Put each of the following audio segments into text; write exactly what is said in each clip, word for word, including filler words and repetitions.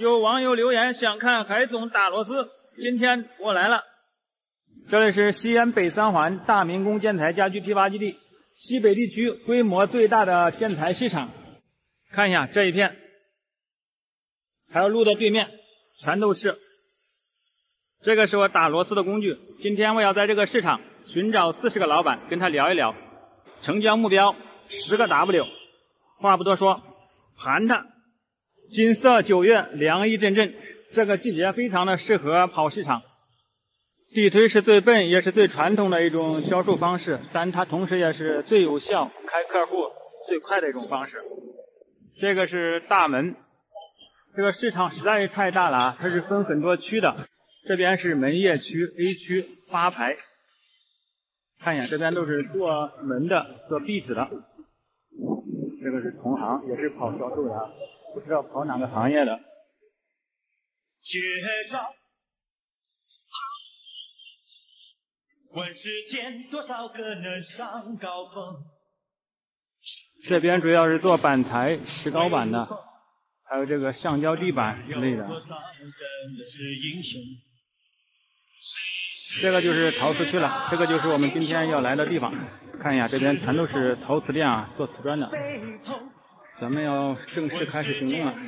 有网友留言想看海总打螺丝，今天我来了。这里是西安北三环大明宫建材家居批发基地，西北地区规模最大的建材市场。看一下这一片，还有路的对面全都是。这个是我打螺丝的工具。今天我要在这个市场寻找四十个老板，跟他聊一聊，成交目标十个 W。话不多说，盘它。金色九月，凉意阵阵，这个季节非常的适合跑市场。地推是最笨也是最传统的一种销售方式，但它同时也是最有效开客户最快的一种方式。这个是大门，这个市场实在是太大了啊，它是分很多区的。这边是门业区 A 区八排，看一眼这边都是做门的，做壁纸的。这个是同行，也是跑销售的啊，不知道跑哪个行业的。问世间多少个能上高峰。这边主要是做板材、石膏板的，还有这个橡胶地板之类的。这个就是陶瓷区了，这个就是我们今天要来的地方。看一下，这边全都是陶瓷店啊，做瓷砖的。咱们要正式开始行动了。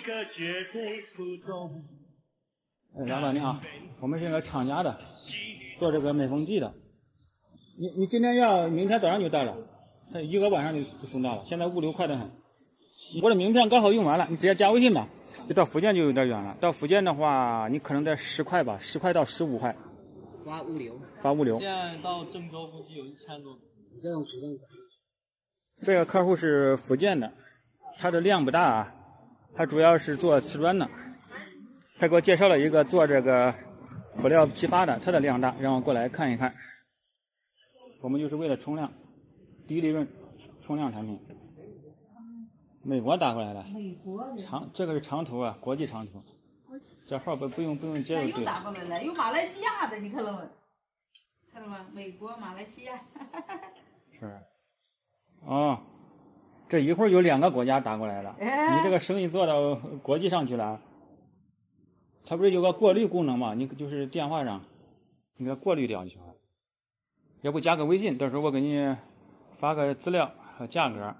哎，老板你好，我们是一个厂家的，做这个美风机的。你你今天要，明天早上就到了，他一个晚上就就送到了。现在物流快得很。我的名片刚好用完了，你直接加微信吧。就到福建就有点远了，到福建的话，你可能得十块吧，十块到十五块。 发物流。 发物流。 现在到郑州估计有一千多。你这种质量咋样？ 这个客户是福建的，他的量不大啊，他主要是做瓷砖的。他给我介绍了一个做这个辅料批发的，他的量大，让我过来看一看。我们就是为了冲量，低利润冲量产品。美国打过来的， 美国长这个是长途啊，国际长途。这号不不用不用接就对了。 又打过来了，有马来西亚的，你看到没？看到吗？美国、马来西亚。 是。哦，这一会儿有两个国家打过来了， 哎、 你这个生意做到国际上去了。它不是有个过滤功能吗？你就是电话上，你给它过滤掉就行了。要不加个微信，到时候我给你发个资料和价格。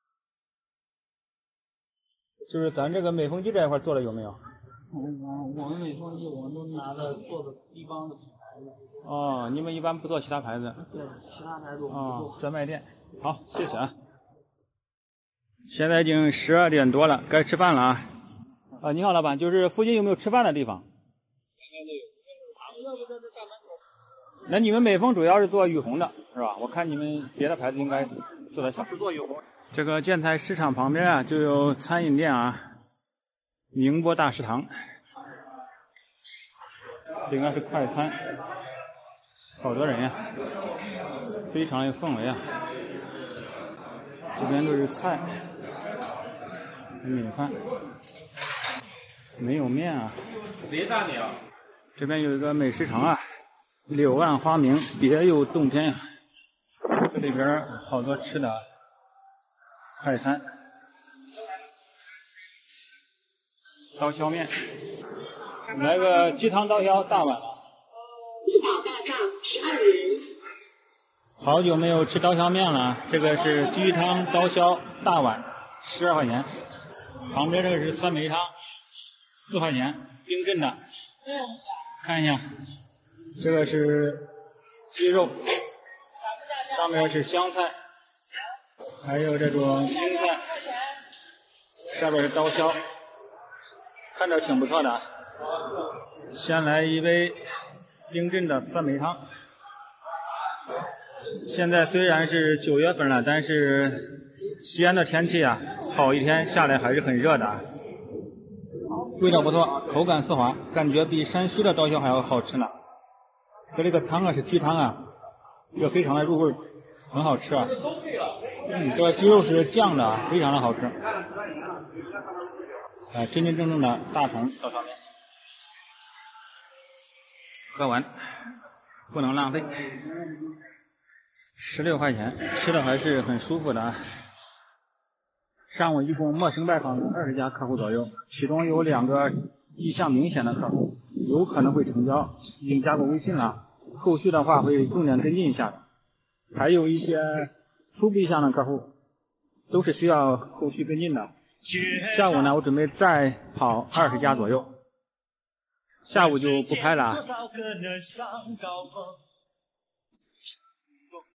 就是咱这个美风机这一块做的有没有？ 嗯，我们美风机我们都拿着做的低帮的品牌的。 哦，你们一般不做其他牌子？ 对，其他牌子我们不做。 哦，专卖店。好，谢谢啊。现在已经十二点多了，该吃饭了啊。啊，你好，老板，就是附近有没有吃饭的地方？那你们美风主要是做雨虹的，是吧？我看你们别的牌子应该做的少。是做雨虹。这个建材市场旁边啊，就有餐饮店啊，宁波大食堂，这应该是快餐，好多人呀，非常有氛围啊。这边都是菜，米饭。没有面啊！ 别大鸟。 这边有一个美食城啊，柳暗花明，别有洞天呀、啊。这里边好多吃的，快餐，刀削面，来个鸡汤刀削大碗。 一宝大账十二人。 好久没有吃刀削面了，这个是鸡汤刀削大碗，十二块钱。旁边这个是酸梅汤。四块钱，冰镇的。看一下，这个是鸡肉，上面是香菜，还有这种青菜，下边是刀削，看着挺不错的。先来一杯冰镇的酸梅汤。现在虽然是九月份了，但是西安的天气啊，好一天下来还是很热的。味道不错，口感丝滑，感觉比山西的刀削还要好吃呢。这里个汤啊是鸡汤啊，这个非常的入味，很好吃啊。嗯，这个鸡肉是酱的，非常的好吃。啊，真真正正的大同刀削面。喝完，不能浪费。十六块钱，吃的还是很舒服的啊。 上午一共陌生拜访了二十家客户左右，其中有两个意向明显的客户，有可能会成交，已经加过微信了，后续的话会重点跟进一下的。还有一些初步意向的客户，都是需要后续跟进的。下午呢，我准备再跑二十家左右，下午就不拍了。